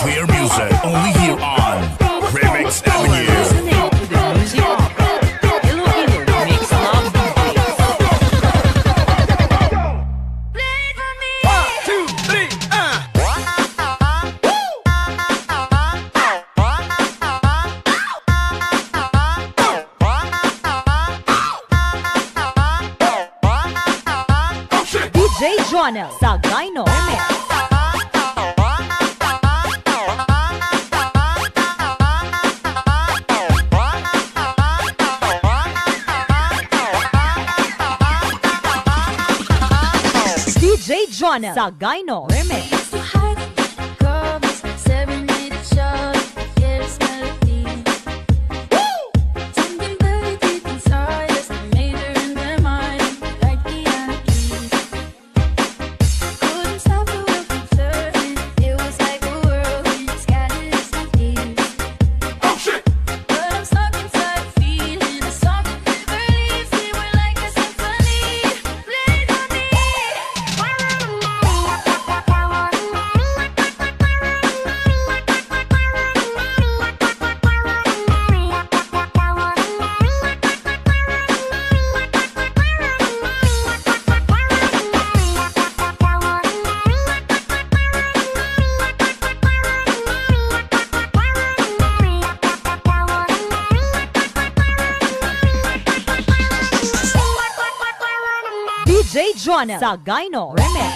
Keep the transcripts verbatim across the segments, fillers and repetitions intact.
clear music only here on Remix Avenue. Listening to the music of Iloilo Mix Love D Js. One, two, three, uh. D J Jonel Sagayno Remix. D J Jonel Sagayno Remix. D J Jonel Sagayno Remix.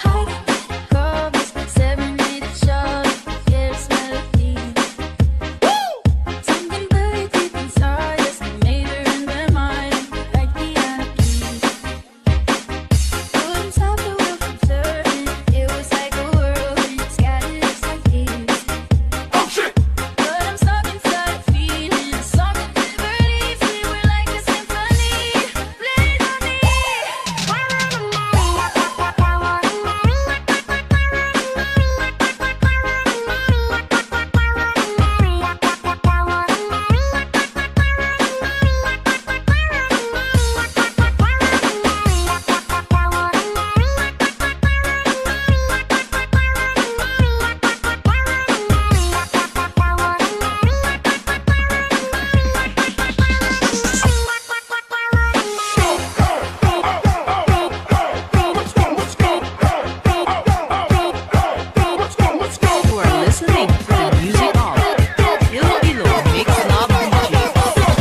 Listening to the music of Iloilo Mix Love D Js.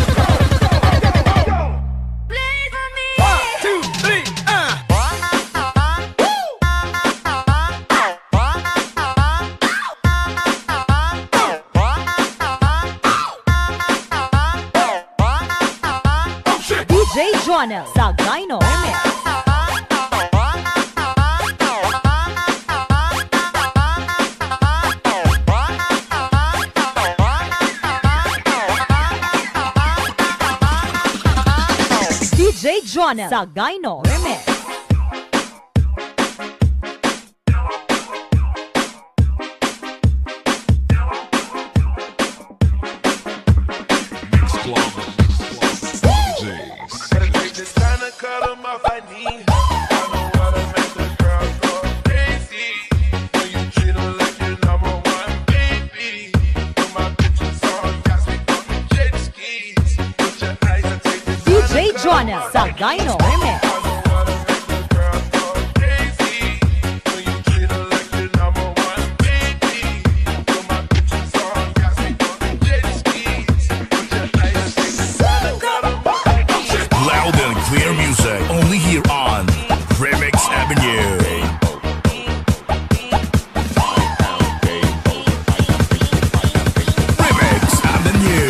One, two, three, uh. D J Jonel Sagayno Remix. D J Jonel Sagayno Remix. Gotta take this time to cut 'em off, I need. I know how to make the girl go crazy. When you treat her like your number one baby. Put my bitches on, got me on the jet skis. Put your eyes and take this D J Jonel Sagayno Remix. I know how to make the girl go crazy. When you treat her like your number one baby. Put my bitches on, got me on the jet skis. Put your eyes and take this time to cut 'em off, I need. Loud and clear music only here on Remix Avenue. Remix Avenue.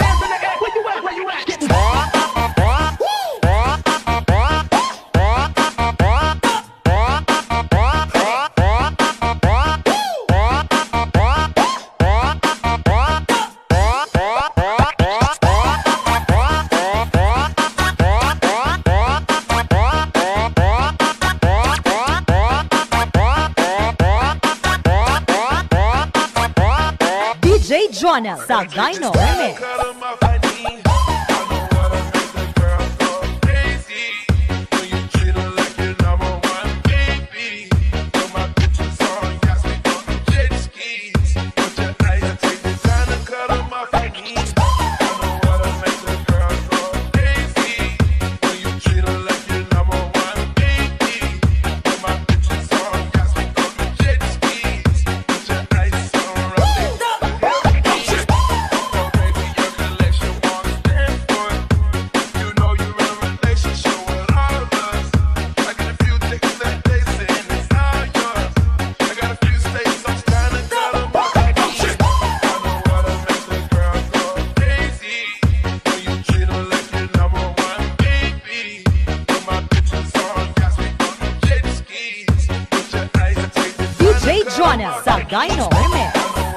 D J Jonel Sagayno Remix. Cut 'em off, I need. I know how to make the girl go crazy. When you treat her like your number one baby. Put my bitches on, got me on the jet skis. Put Sagayno Remix.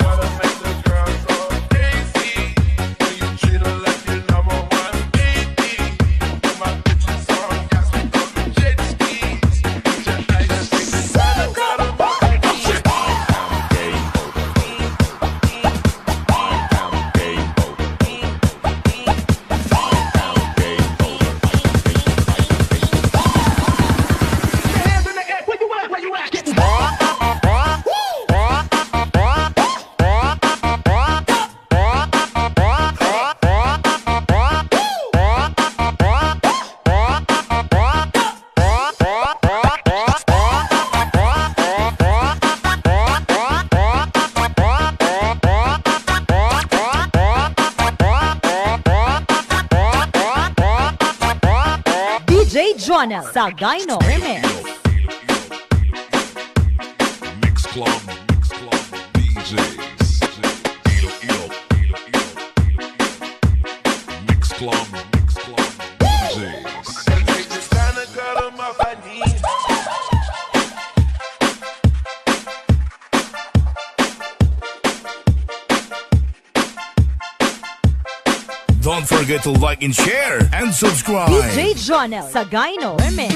Jonel Sagayno Remix. Mix Club, Mix Club D Js. Ilo, ilo, ilo, ilo. Mix Club, Mix Club D Js. It's time to cut 'em off, I need. Don't forget to like and share and subscribe. D J Jonel Sagayno Remix.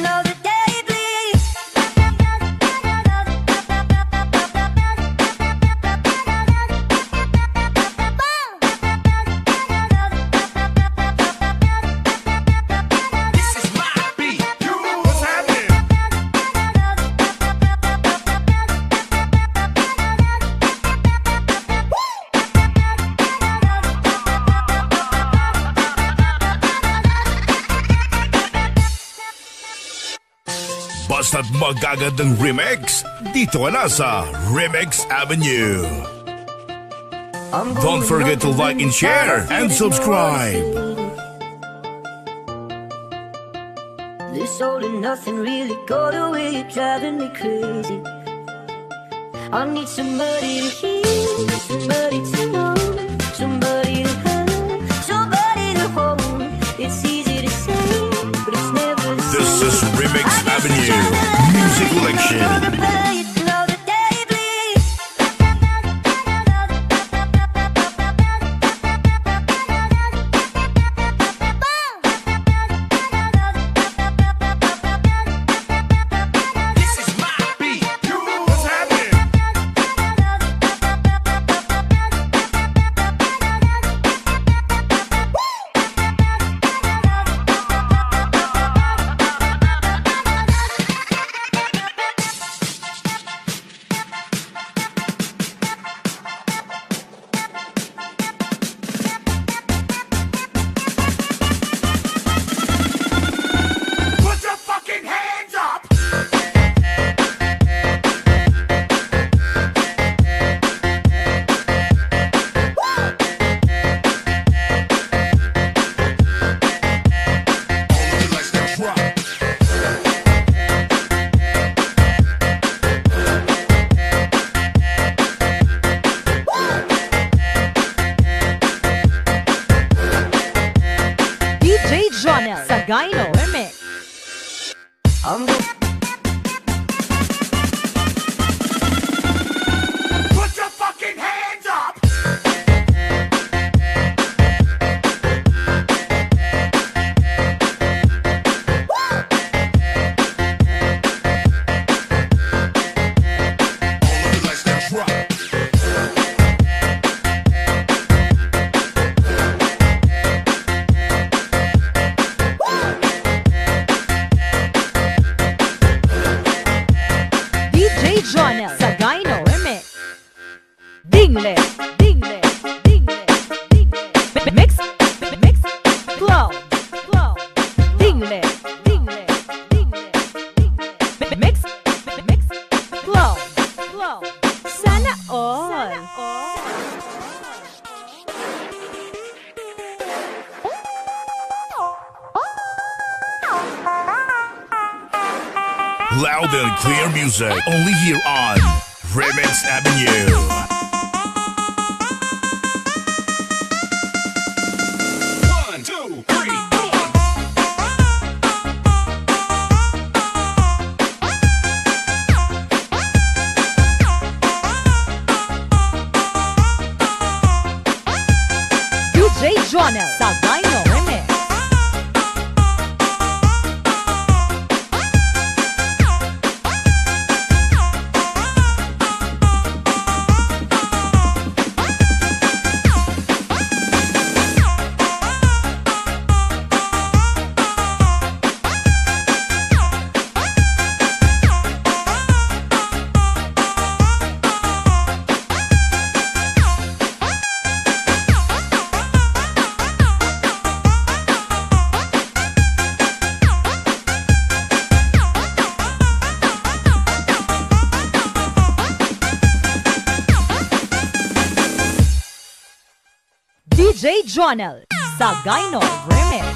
Basta't magagandang remix, dito na sa Remix Avenue. Don't forget to like and share and subscribe. This all and nothing really got away, you're driving me crazy. I need somebody to hear, somebody to know, somebody to have, somebody to hold. It's easy to say, but it's never the same. This is Remix Avenue Music Collection. Jonel Sagayno Remix. I'm go- Put your fucking hands up! Jonel Sagayno Remix. Dingle, dingle, dingle, dingle. Mix, mix, flow, flow. Dingle, dingle, dingle, dingle. Mix, mix, flow, flow. Sana all. Loud and clear music, only here on Remix Avenue. One, two, three, four. Jonel Sagayno Remix. D J Jonel Sagayno Remix.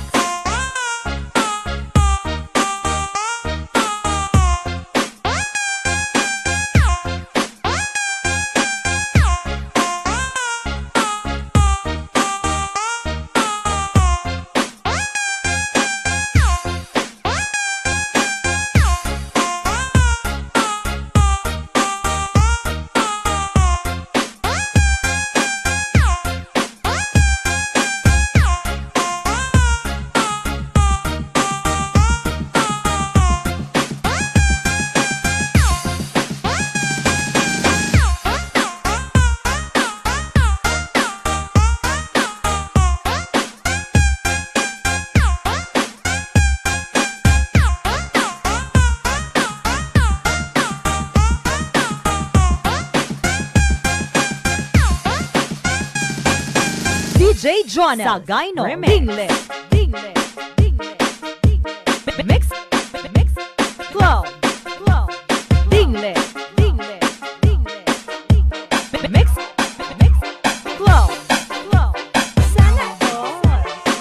D J Jonel Sagayno Remix. Dingle, dingle, dingle, dingle. Mix, mix, club, club. Dingle, dingle, dingle, dingle. Mix, mix, club, club. Sana all.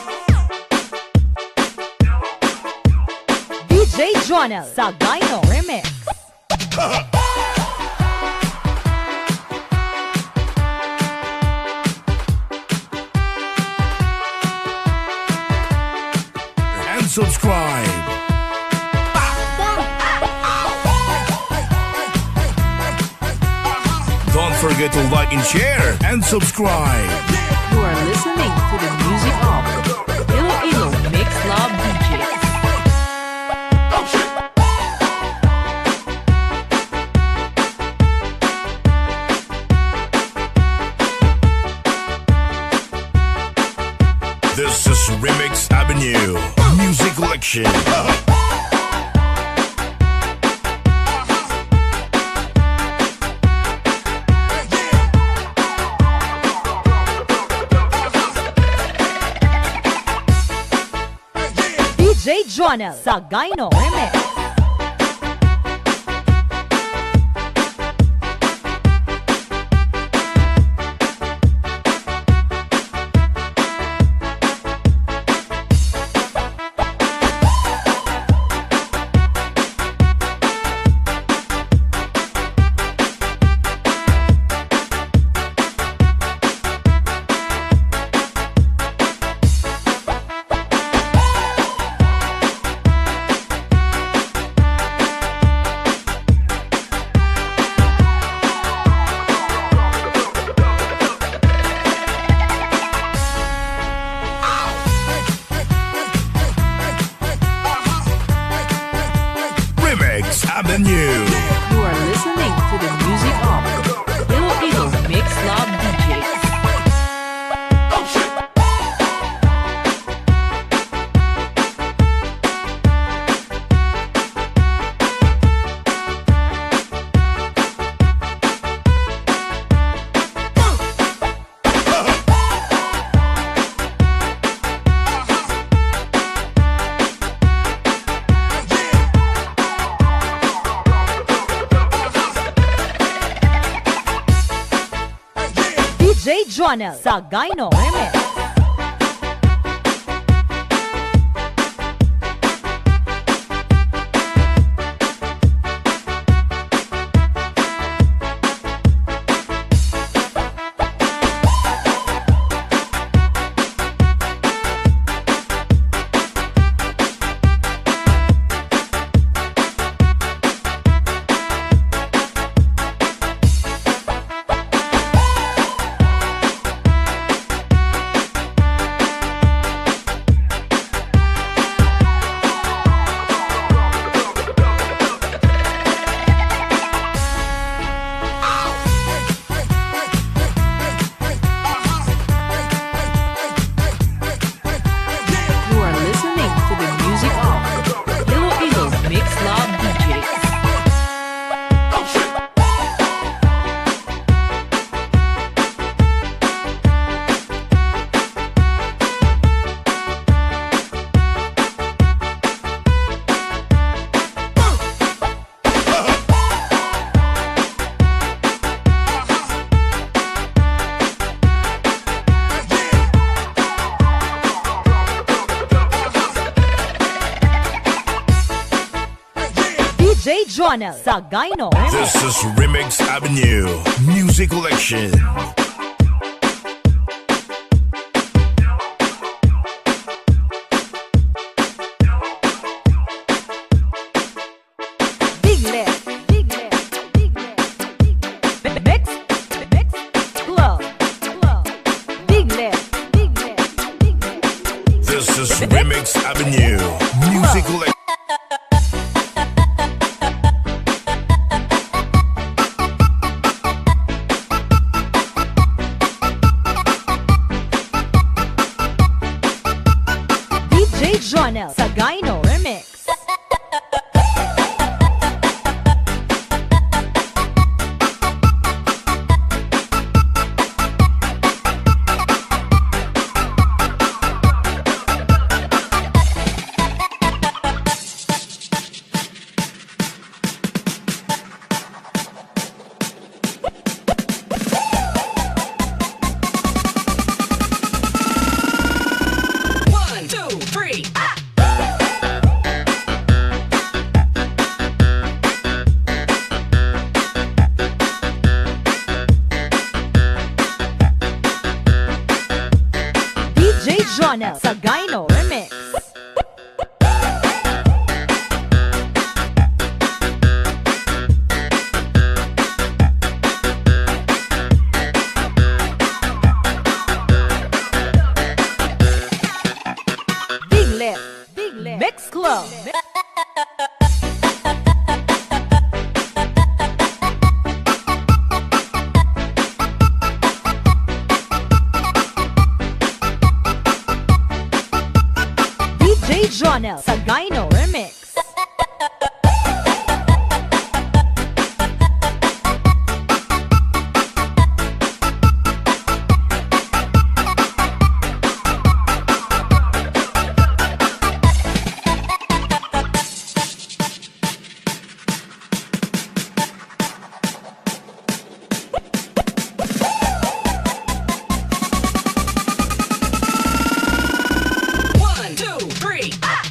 D J Jonel Sagayno Remix. Subscribe. Don't forget to like and share and subscribe. You are listening to the music of Iloilo Mix Love D Js. This is Remix Avenue Music Collection. D J Jonel Sagayno Remix. Avenue. You are listening to the music of Iloilo Mix Love D Js. D J Jonel Sagayno Remix. Jonel Sagayno. This is Remix Avenue Music Collection. Big left, big left, big left, big left. Mix, mix, club, club. Big left, big left, big left. This is Remix Avenue Music Collection. Jonel Sagayno Remix. One, two, three. Jonel Sagayno Remix. Big left, big left, mix club. Jonel Sagayno Remix. One, two, three.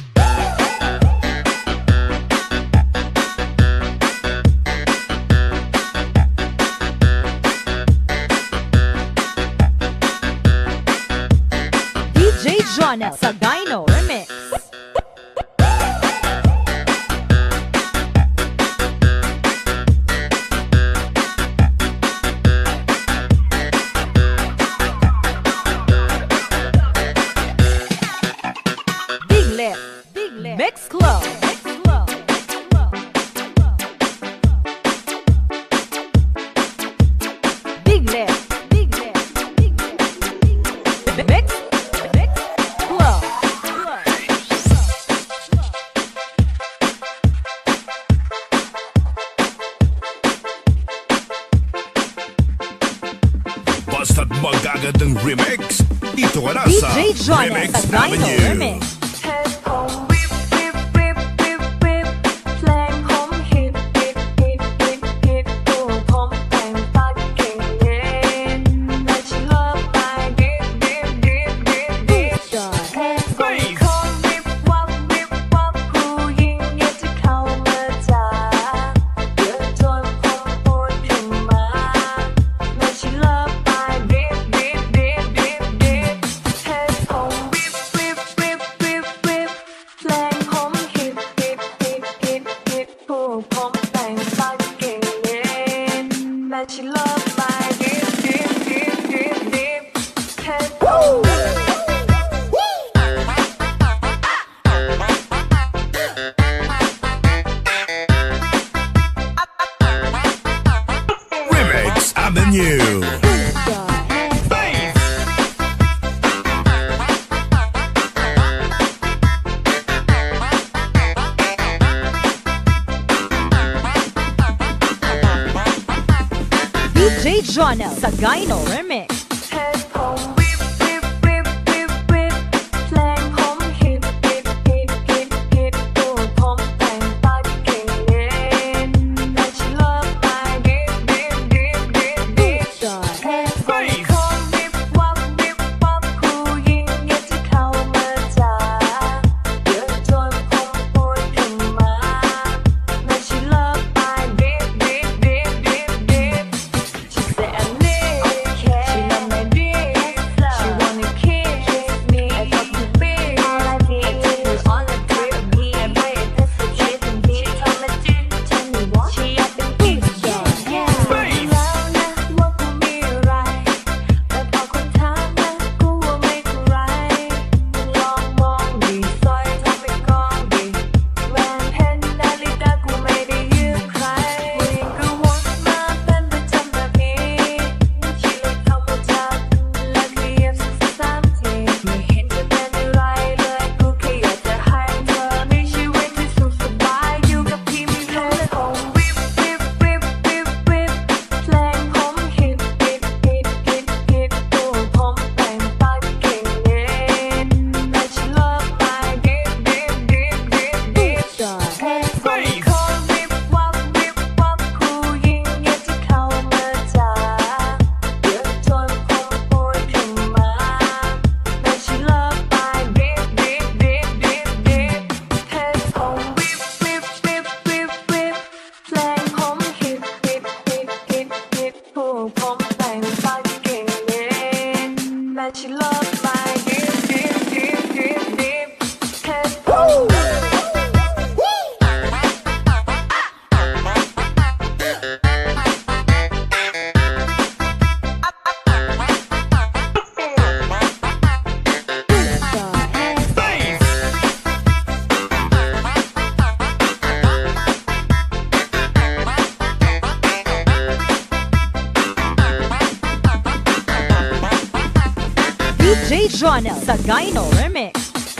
Jonel Sagayno Remix. Big left, big left, mix club, mix club, mix club. Big left, big left, big left, mix. Basta't magagandang remix, dito ka na sa D J Jonel Remix Sagayno Avenue. Remix. She loves my dip, dip, dip, dip, dip. Head Remix Avenue. D J Jonel Sagayno Remix. head home, whip, whip, whip, whip, whip. Flang home, hip, hip, hip, hip, hip. ตัวผมแต่งตาเก่งเล่นและ she love my dip, dip, dip, dip, dip. Head home, คงวิบวับวิบวับผู้หญิงอยากจะเข้ามาจ้าเยอะจนผมปวดขึ้นมาและ she love J Jonel Sagayno Remix.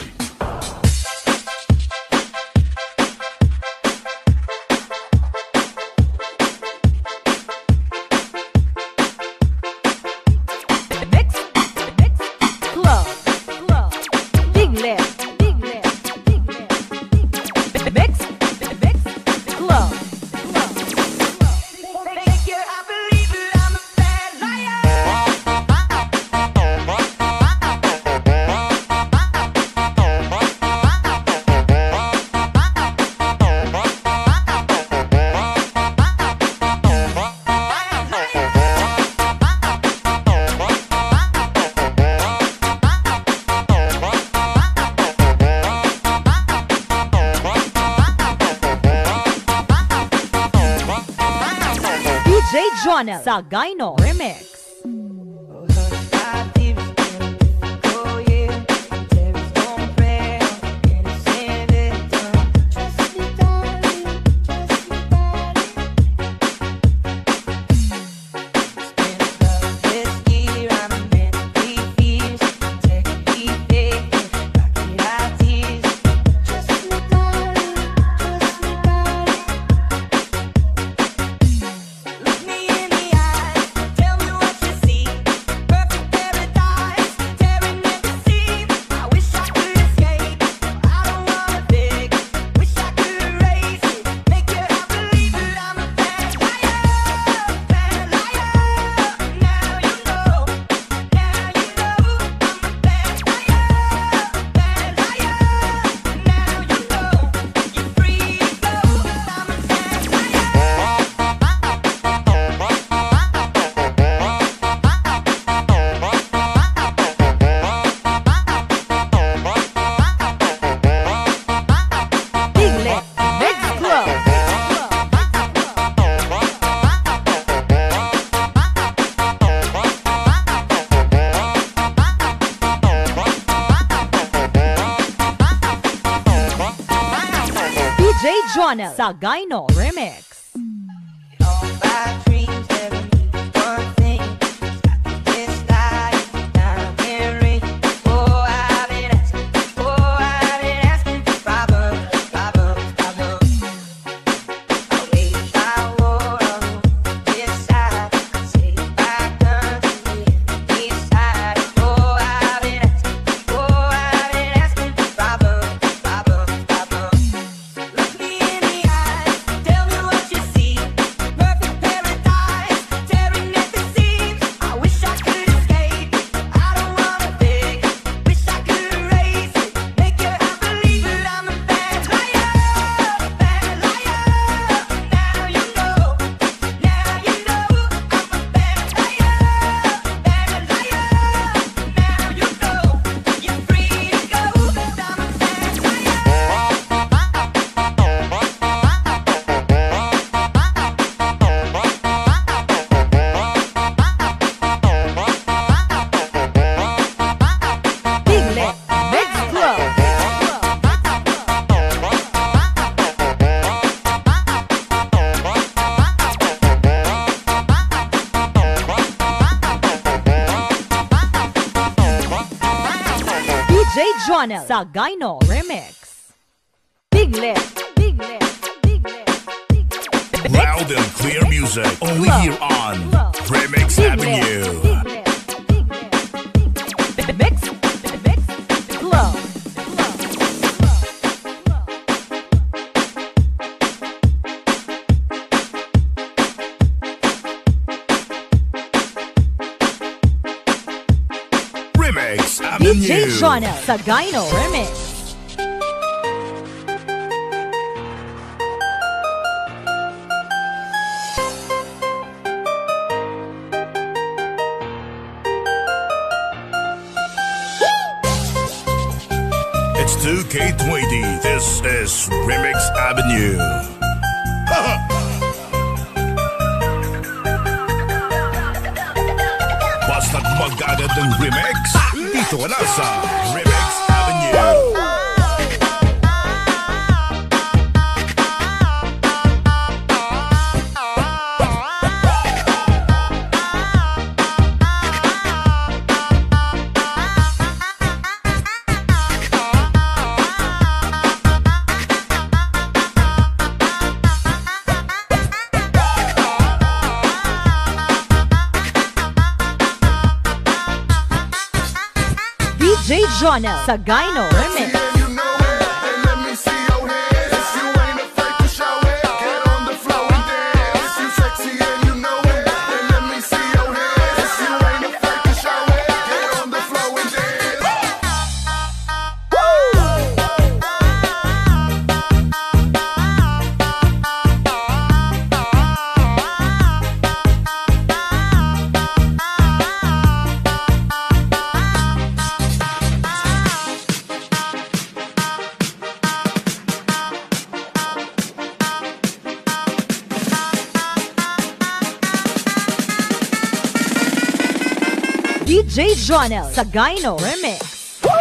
Mix, mix, club, club, big left, big left, big left, mix, mix, club, club, Make you I believe that I'm a bad liar. D J Jonel Sagayno Remix. Look me in the eyes, tell me what you see. Perfect paradise, tearing at the seam. I wish I could escape, I don't wanna beg. Wish I could erase it, make you I believe that I'm a bad liar, bad liar. Now you know, now you know I'm a bad liar, bad liar. Now you know, you're free to go. I'm a bad liar. Big left, mix club. D J Jonel Sagayno Remix. All my dreams never mean one thing. Got this life now I'm hearing. Oh, I've been asking, oh, I've been asking for problems, problems, problems. I wish I wore on this side. I say back guns to me inside. Oh, I've been asking, oh, I've been asking for problems, problems, problems. Look me in the eyes, tell me what you see. Perfect paradise, tearing at the seams. I wish I could escape, I don't wanna beg. Wish I could erase it, make you I believe that I'm a bad liar, bad liar. Now you know, now you know I'm a bad liar, bad liar. Now you know, you're free to go. I'm a bad liar. Big left, mix club. D J Jonel Sagayno Remix. Big left, big left, big left, big left. Loud and clear music. Only here on Remix Avenue. Mix, mix, club, club, Remix D Avenue. J Jonel Sagayno Remix. It's two K twenty. This is Remix Avenue. Basta't mag-agad ng remix, dito ka na sa Remix Avenue. J Jonel Sagayno Remix. And you know it, then let me see your hands. If you ain't afraid to show it, get on the floor and dance. If you sexy and you know it, then let me see your hands. If you ain't afraid to show it, get on the floor and dance. D J Jonel Sagayno Remix.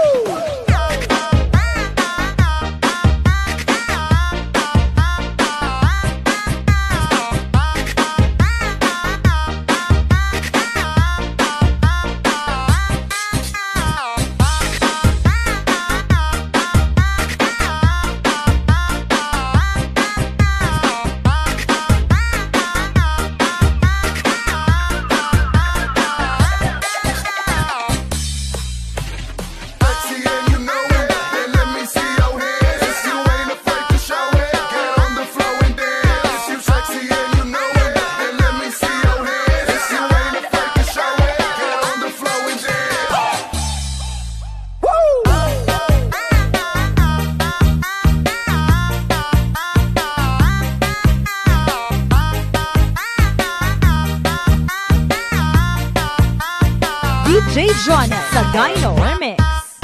Sexy and you know it, then let me see your hands. If you ain't afraid to show it, get on the floor and dance. If you sexy and you know it, then let me see your hands. If you ain't afraid to show it, get on the floor and dance. D J Jonel Sagayno Remix.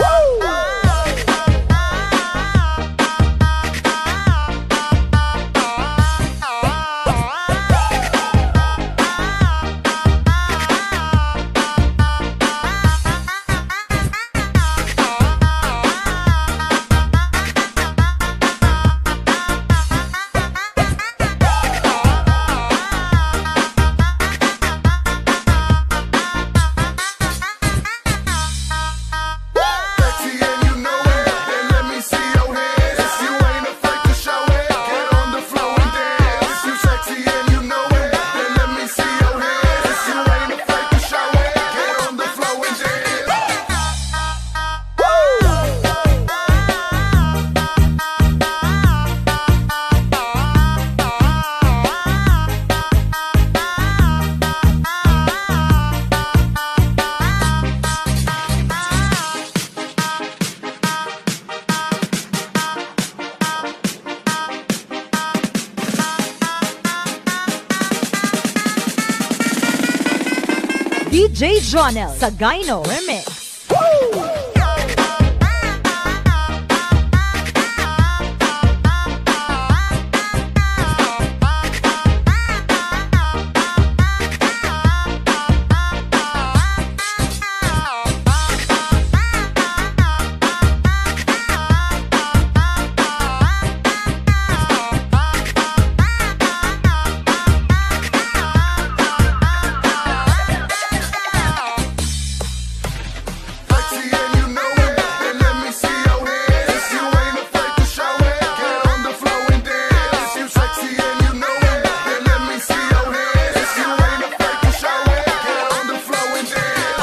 Sexy and you know it, then let me see your hands. If you ain't afraid to show it, get on the floor and dance. If you sexy and you know it, then let me see your hands. If you ain't afraid to show it, get on the floor and dance. D J Jonel Sagayno Remix. Sexy and you know it, then let me see your hands. If you ain't afraid to show it, get on the floor and dance. If you sexy and you know it, then let me see your hands. If you ain't afraid to show it, get on the floor and dance.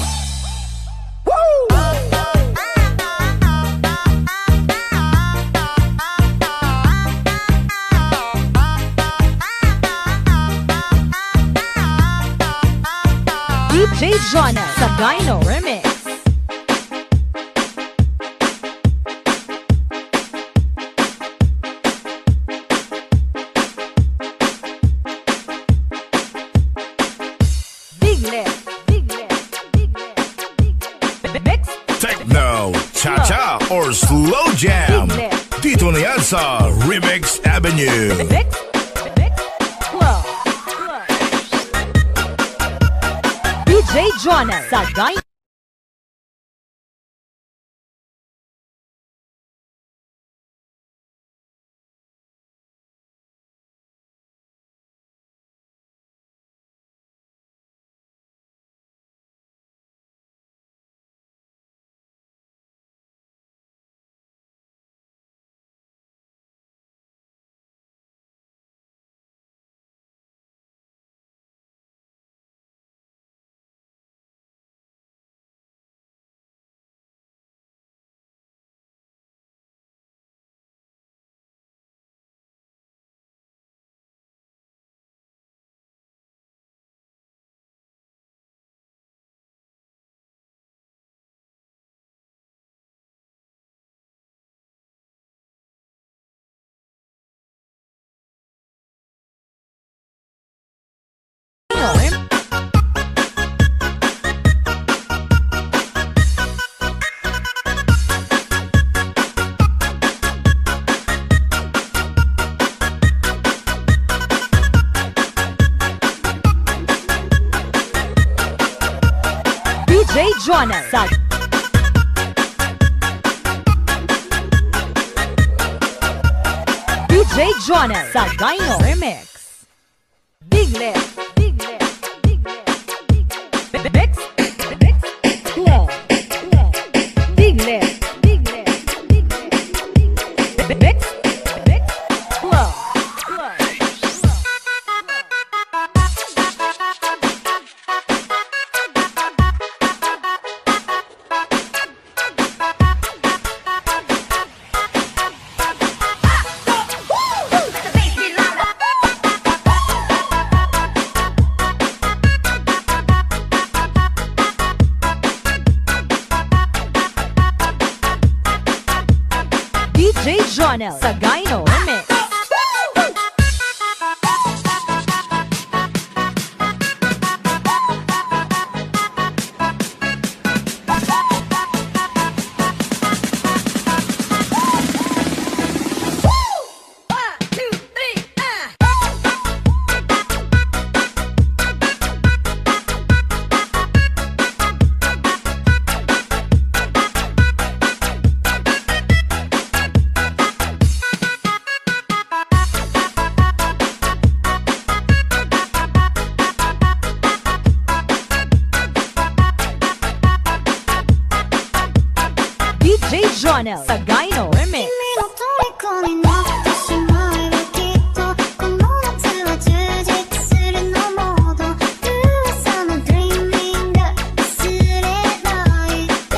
D J Jonel Sagayno Remix. Big left, big left, big left, big left. Mix, Techno, cha-cha, or slow jam. Dito na yan sa Remix Avenue. mix, mix, club, club. D J Jonel Sagayno. Jonel sa D J Jonel sa Gyno Remix. Big Lip, Big Lip, Big Lip, Big Lip. Mix, Mix, Club, Club. Big Lip, Big Lip, Big Lip. Mix, Mix, Club, Club. D J Jonel sa Gyno Remix. D J Jonel sa Gyno Remix. 君の虜になってしまえばきっとこの夏は充実するのモード噂のドリーミング忘れないで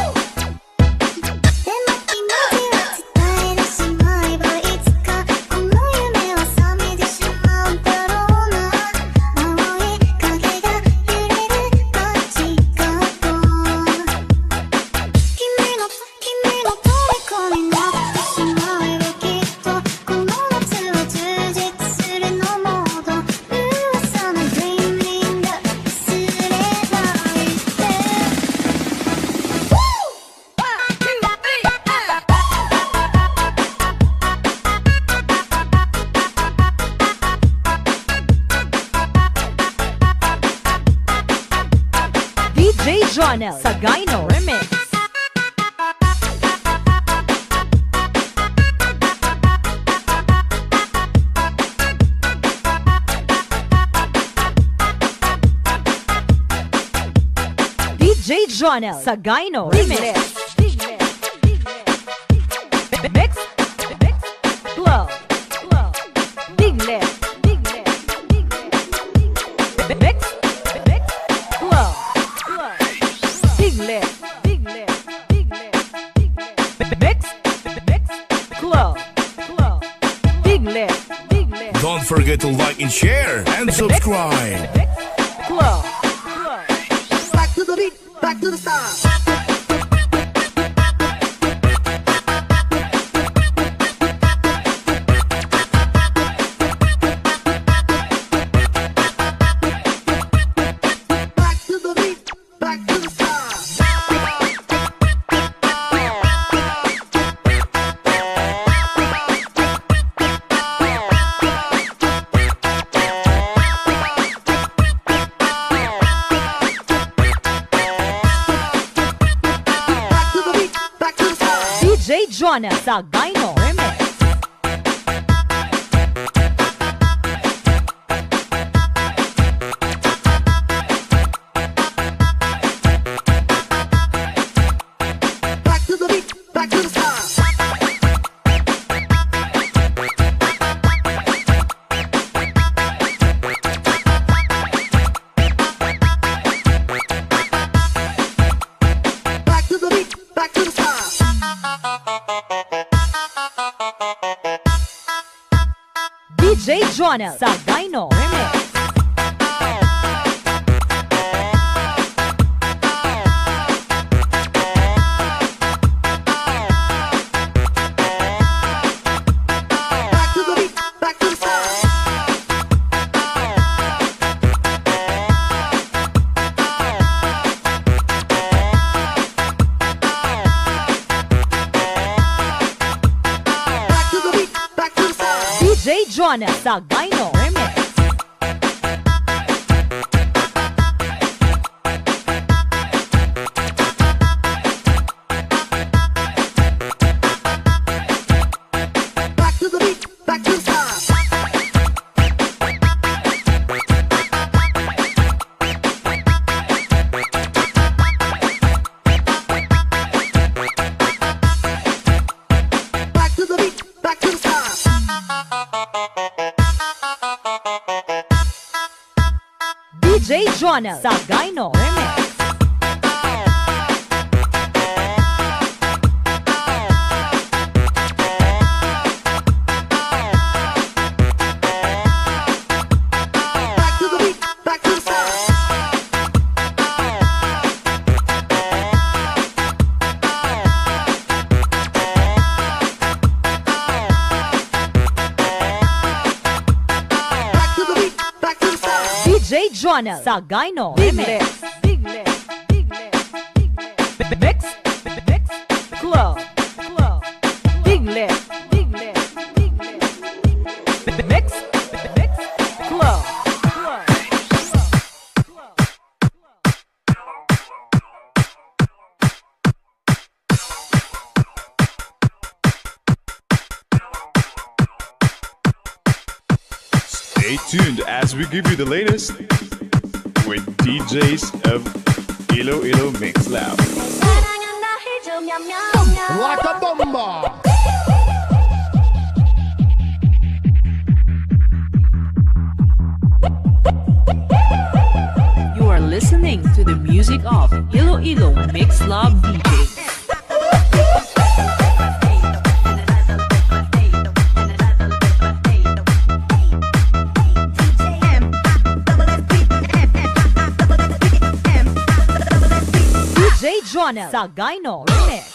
でも気持ちは伝えてしまえばいつかこの夢は覚めてしまうだろうな青い影が揺れる街角君の君の虜になってしまえばきっとこの夏は充実するのモード噂のドリーミング忘れないで D J Jonel sa Gyno Remix. D J Jonel sa Gyno Remix. Mix, Mix, Club, Club. Big Lip, Big Lip, Big Lip. Mix, Mix, Club, Club. Big Lip, Big Lip, Big Lip, Big Lip. Mix, Mix, Club, Club. Big Lip, Big Lip. Don't forget to like and share and subscribe. Mix, Club, Club. Back to the beat, back to the style. Back to the beat, back to the style. Back to the beat, back to the style. D J Jonel sa Gyno Remix. Back to the beat, back to the style. Back to the beat, back to the style. D J Jonel sa Gyno Remix. Back to the beat, back to the style. Back to the beat, back to the style. D J Jonel sa Gyno Remix. Jonel Sagayno Remix. Back to the beat, back to the start. Back to the beat, back to the start. D J Jonel Sagayno Remix. Big Lips, Big Lips, Big Lips. Mix, Mix, Club, Club. Big Lips, Big Lips, Big Lips. Mix, Mix, Club, Club. Stay tuned as we give you the latest with D Js of Iloilo Mix Lab. Like a bomber. You are listening to the music of Iloilo Mix Lab D J. D J Jonel Sagayno Remix.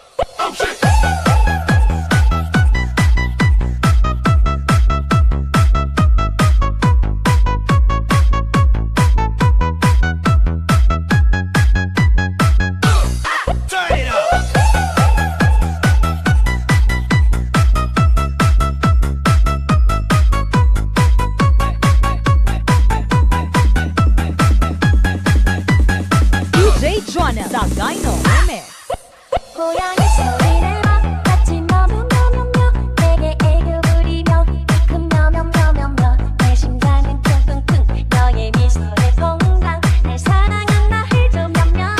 D J Jonel Sagayno Remix. 고양이 소리를 막 같이 며며며며며 내게 애교 부리며 큰 며며며며며 내 심장은 쿵쿵쿵 너의 미소에 동강 날 사랑한다 해줘 며며며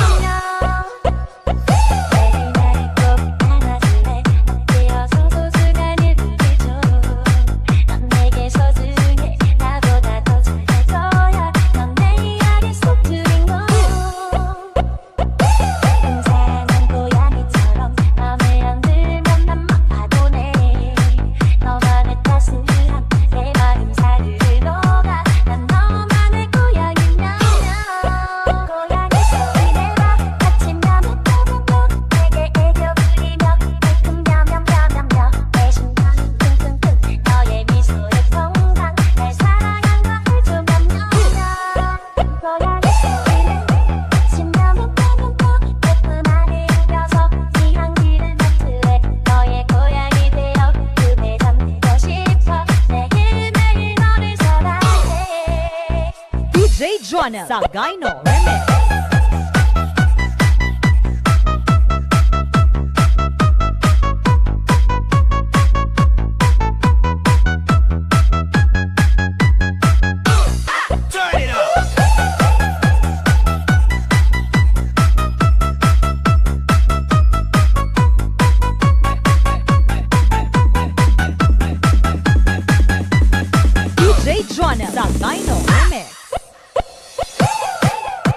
매일 나를 꼭 안아줄래 뛰어서 소중한 일들이죠 넌 내게 소중해 나보다 더 잘해줘야 넌 내 이야기 속 줄인 거야 사랑한 고양이처럼 맘에 안 들면 난 막 파도네 너만의 따스한 내 마음 사르르 녹아 난 너만의 고양이냐 고양이 소리 내봐 같이 며명며명며 내게 애교 부리며 매큼 며명며명며 내 심장은 쿵쿵쿵 너의 미소에 동강 날 사랑한다 해줘 며명며 고양이 소리 내봐 신나면면면며 예쁜 안에 울려서 네 향기를 맡을래 너의 고양이 되어 꿈에 잠들고 싶어 매일매일 너를 사랑해 D J Jonel Sagayno Remix. D J Jonel Sagayno Remix.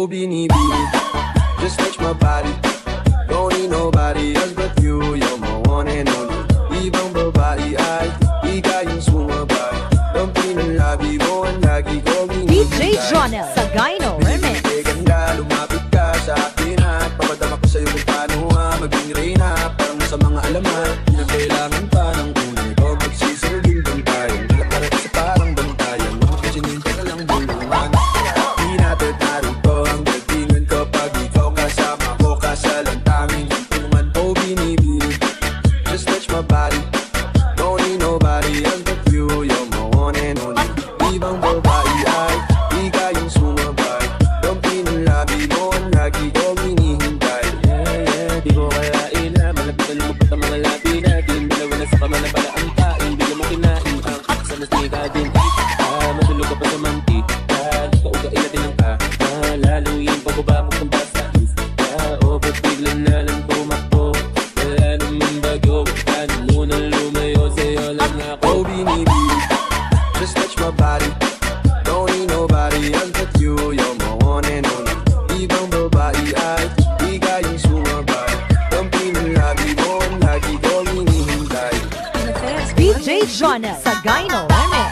Oh, binibini, just touch my body. Don't need nobody else but you. You're my one and only. Ibang babae ay ika yung sumabay. Dampi ng labi mo ang lagi ko D J Jonel Sagayno Remix. Ganda, lumapit ka sa akin at papadama ko sa'yo kung paano nga maging reyna. Parang sa mga alaman, di na kailangan pa ng unay ko. Magsisilbing bantayan, nalakarat sa parang bantayan. Mga kasininte ka lang bulungan. Di natin narito ang gatingan ko pag ikaw kasama ko. Kasalang tanging tungan. Oh, binibini, just touch my body. Don't need nobody else but you. You're my one and only. Ibang babae ay ika yung sumabay. Dampi ng labi mo ang lagi ko hinihintay. Yeah, yeah, di ko kaya ila. Malapit na lumabot ang mga labi natin. Dalawa na sa kamala pala ang kain. Bigla mo kinain ang sa nasika din. Ah, matulog ka pa sa mantika. Kaugain natin ang ah. Ah, lalo yung pagbaba mo kung basta is. Ah, oh, ba't bigla na lang tumakbo? Wala naman bago. Ano muna lumayo sa'yo lang ako. Oh, binibini, just touch my body. Don't need nobody else but you. You're my one and only. Ibang babae ay ika yung sumabay. Dampi ng labi mo ang lagi ko hinihintay. D J Jonel Sagayno Remix.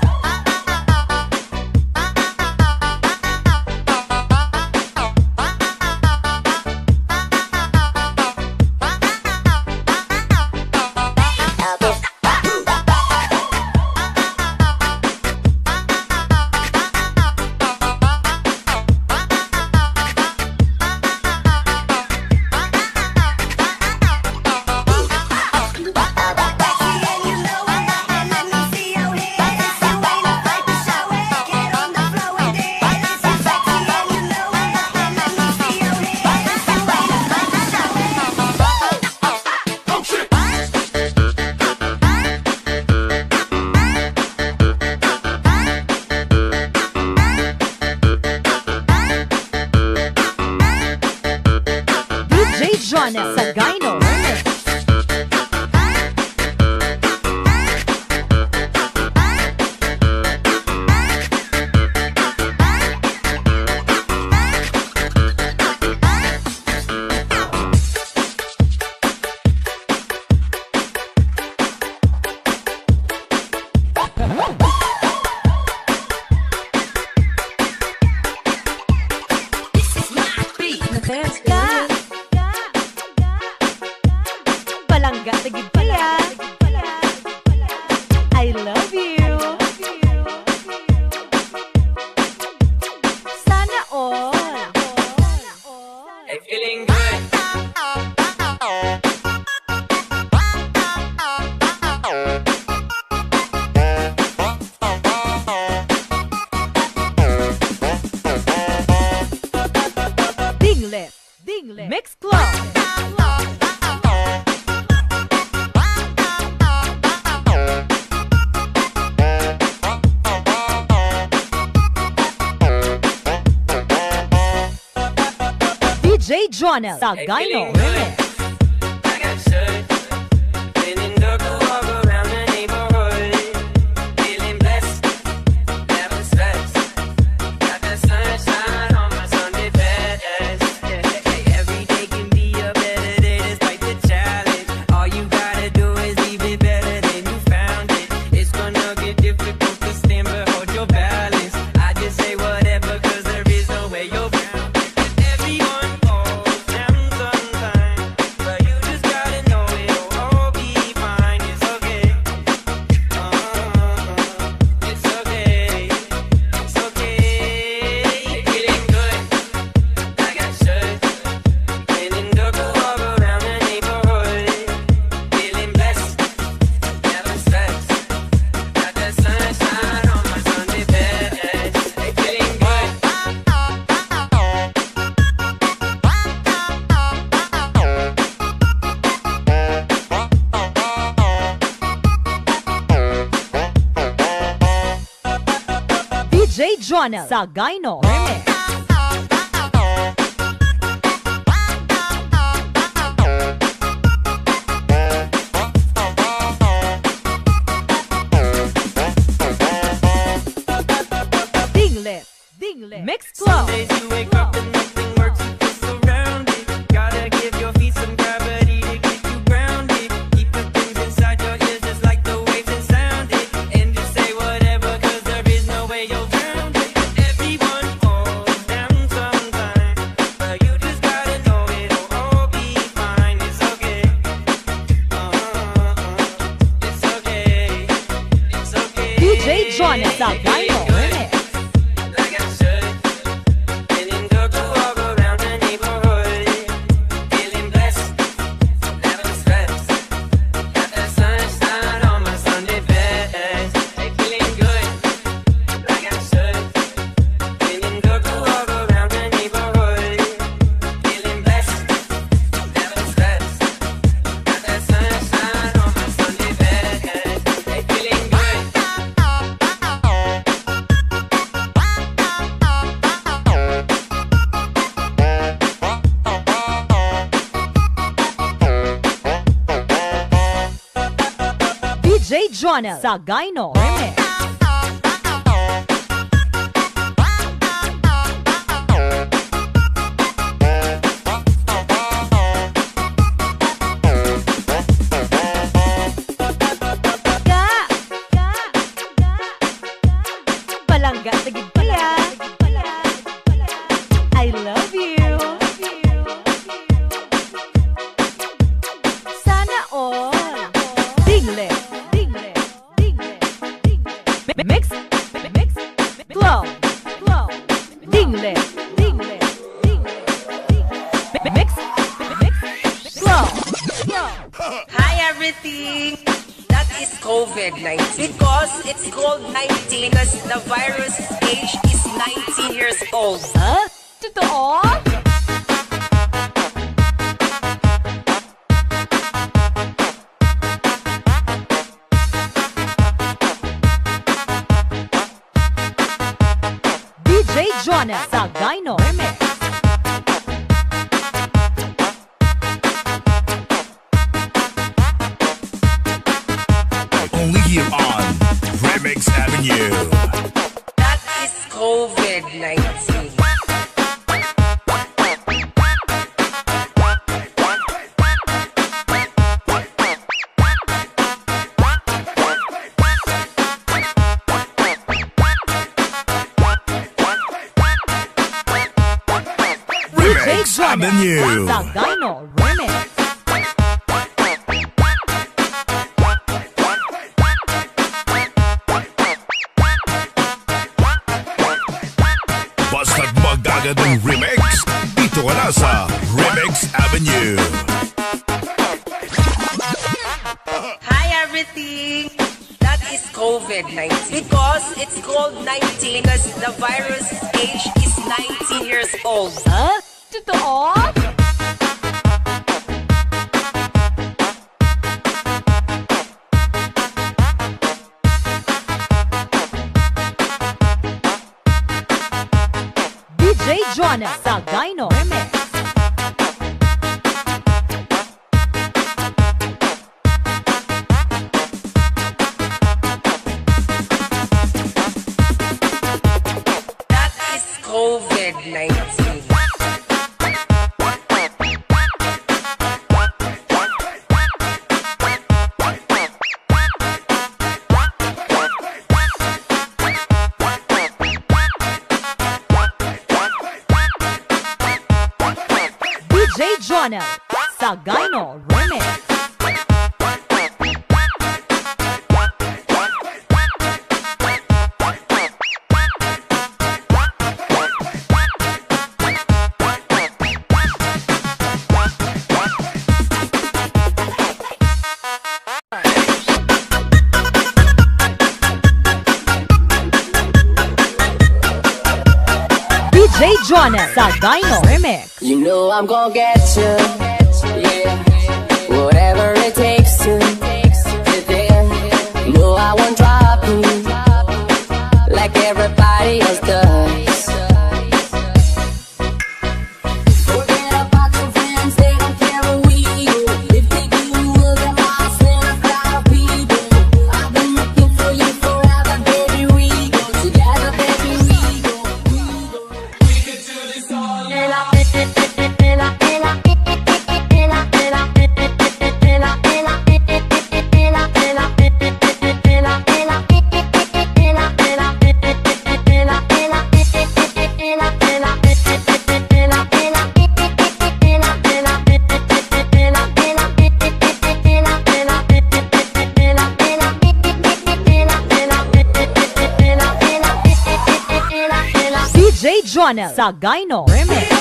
Jonel Sagayno Remix. Palangga tigid pala. I love you. Sana all. Hey, feeling good. Dinglet, Dinglet, Mix Club. D J Jonel Sagayno Remix. I got shut. Feeling good to walk around the neighborhood. Feeling blessed. Never stressed. Got the sunshine on my Sunday best. Hey, every day can be a better day despite the challenge. All you gotta do is leave it better than you found it. It's gonna get difficult to stand but hold your balance. I just say whatever cause there is no way you're bound. Everyone falls down sometimes, but you just gotta know it'll all be fine. It's okay. Uh-huh. It's okay. It's okay. Feeling good. I got shut. Feeling good to walk around the neighborhood. Feeling blessed. Never stressed. Got the sunshine on my Sunday best. Hey, feeling good. D J Jonel Sagayno Remix. Dinglet, Dinglet, Mix Club. Some days you wake up and Jonel Sagayno Remix. Palangga sa gigpaya, I love you. Sana all. Dingle, dingle, dingle, dingle. Mix, mix, flow, flow. Dingle, dingle, dingle, dingle. Mix, mix, flow, flow. Hi everything! That is COVID nineteen. Because it's COVID nineteen, because the virus age is nineteen years old. Huh? Totoo? D J Jonel Sagayno Remix. Only here on Remix Avenue. That is COVID nineteen. Remix Avenue. Sagayno Remix. Basta't magagandang remix, dito ka na sa Remix Avenue. Hi everything! That is COVID nineteen. Because it's COVID nineteen, because the virus age is nineteen years old. Huh? Totoo? D J Jonel Sagayno Remix. That is COVID nineteen. D J Jonel Sagayno Remix. D J Jonel Sagayno Remix. You know I'm gonna get you, yeah. Whatever it takes to get there. No, I won't drop you like everybody else does. Forget about your friends, they don't care where we go. If they do, we'll get lost in a crowd of people. I've been looking for you forever, baby. We go together, baby. We go, we go. We can do this all night. D J Jonel Sagayno Remix.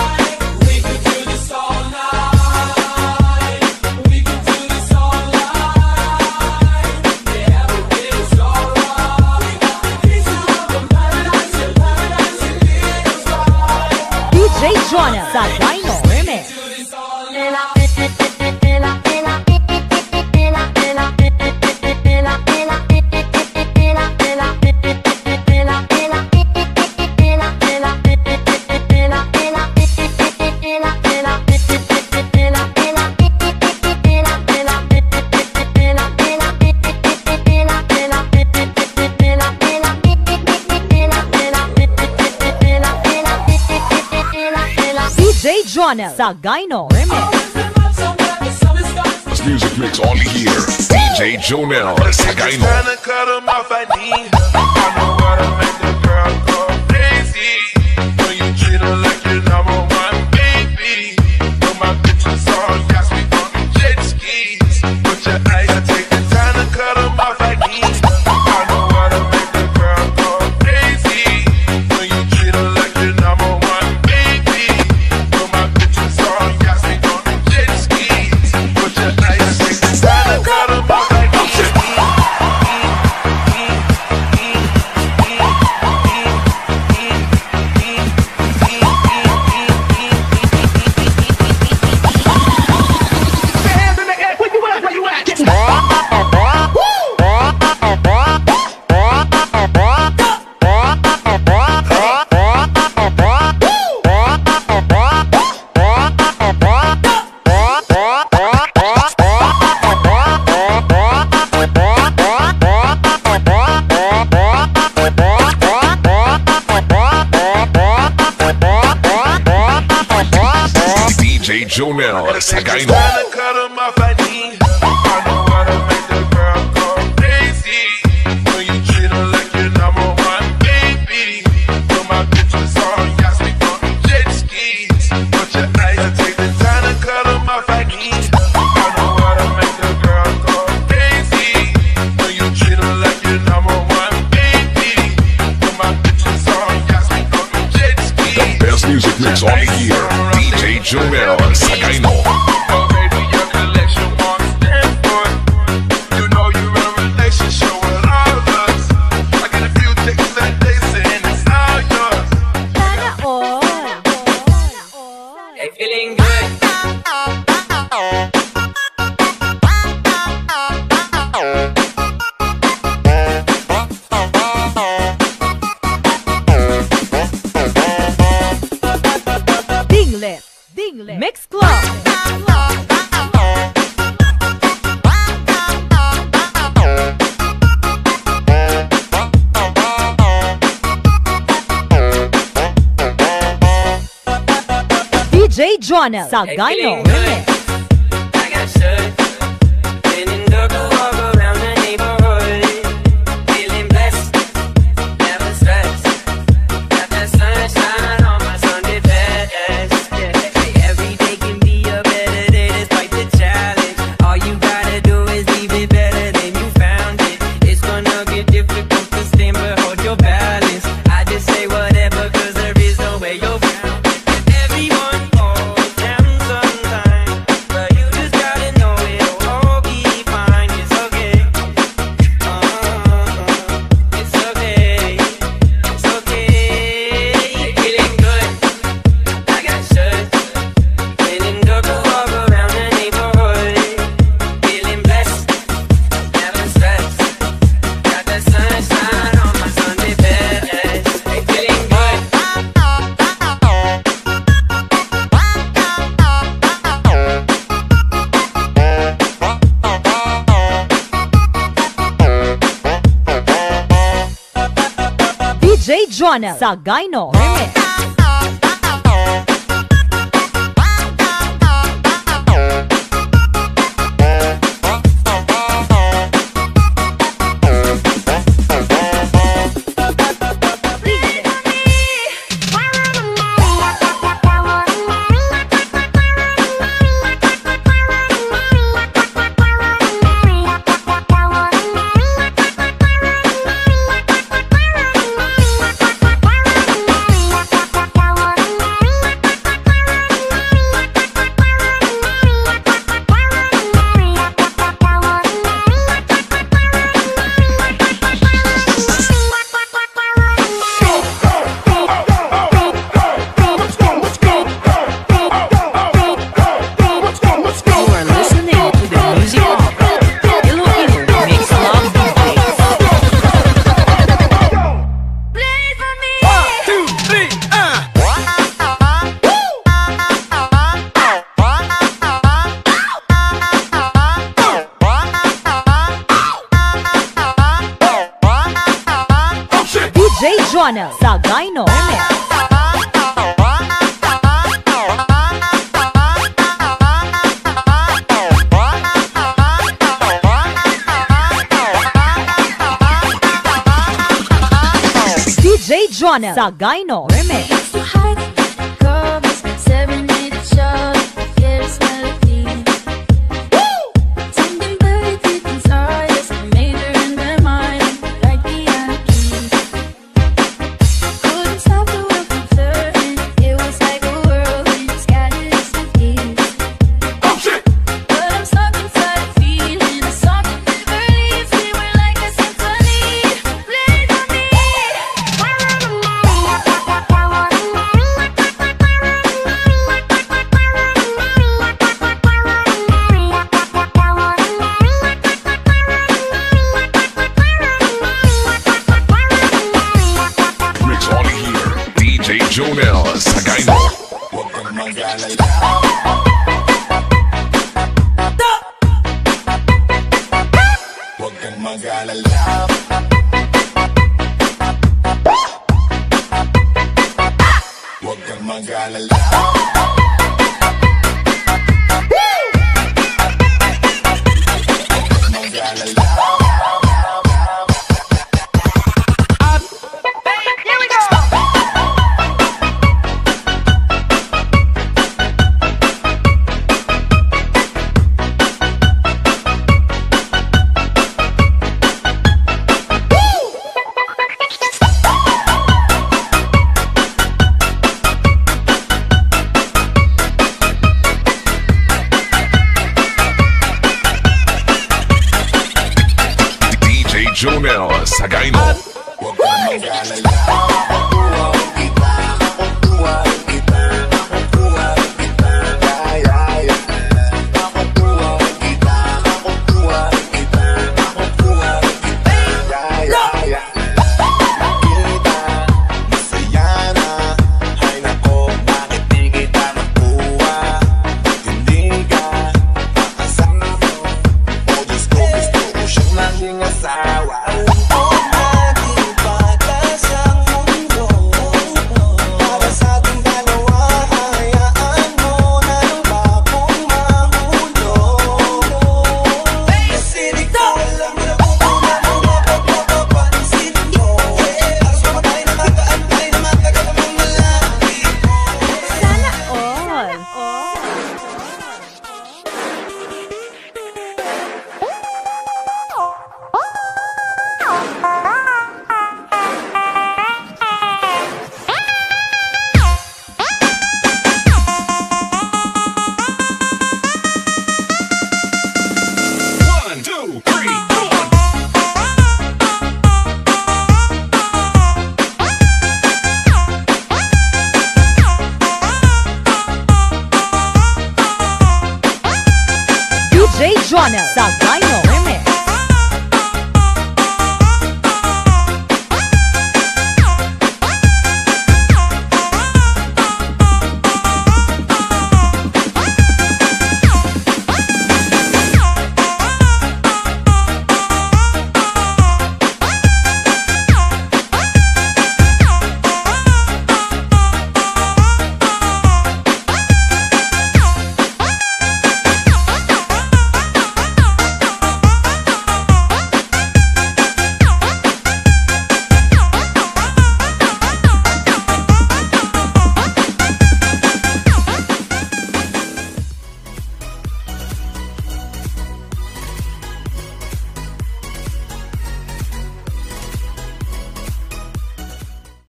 We can do this all night. Jonel Sagayno Remix. This music mix only here. D J Jonel Sagayno. Tryna cut 'em off, I need. I know how to make the girl go crazy. When you treat her like your number one baby. Know my bitches all gas me on jet skis. Put your eyes, I take the time to cut 'em off, I need. I know how to make the girl go crazy. When you treat her like your number one baby. Know my bitches all gas me on jet skis. Put your eyes, I take the time to cut 'em off, I need. D J Jonel Sagayno. Tryna cut 'em off, I need. I know how to make the girl go crazy. When you treat her like your number one baby. Know my bitches all gas me on jet skis. Put your eyes, I take the time to cut 'em off, I need. I know how to make the girl go crazy. When you treat her like your number one baby. Know my bitches all gas me on jet skis. Best music mix only here. D J Jonel Sagayno. Feeling good. Dinglet, Dinglet Mix Club. D J Jonel Sagayno Remix. I got shut. Feeling good to walk around the neighborhood. Feeling blessed, never stressed. Got that sunshine on my Sunday best. Yeah. Every day can be a better day despite the challenge. All you gotta do is leave it better than you found it. It's gonna get difficult to stand but hold your balance. I just say whatever cause there is no way you're found. Everyone falls down sometime, but you just gotta know it'll all be fine. It's okay. Uh-uh. It's okay. It's okay. Feeling good. I got shut. Feeling good to walk around the neighborhood. Feeling blessed. Never stressed. Got the sunshine on my Sunday best. Hey, feeling good. D J Jonel Sagayno Remix. Jonel Sagayno Remix. Jonel Sagayno Remix. Jonel Sagayno. Huwag kang mag-alala. Huwag kang mag-alala. Huwag kang mag-alala. Jonel Sagayno. Huwag kang mag-alala. Makukuha kita, makukuha kita, makukuha kita, yeah, yeah. Makukuha kita, makukuha kita, makukuha kita, yeah, yeah, yeah. Nakita, masaya na, ay nako, bakit di kita makuha? Hindi ka makasama mo, o Diyos ko, gusto ko siyang maging asawa. Oh,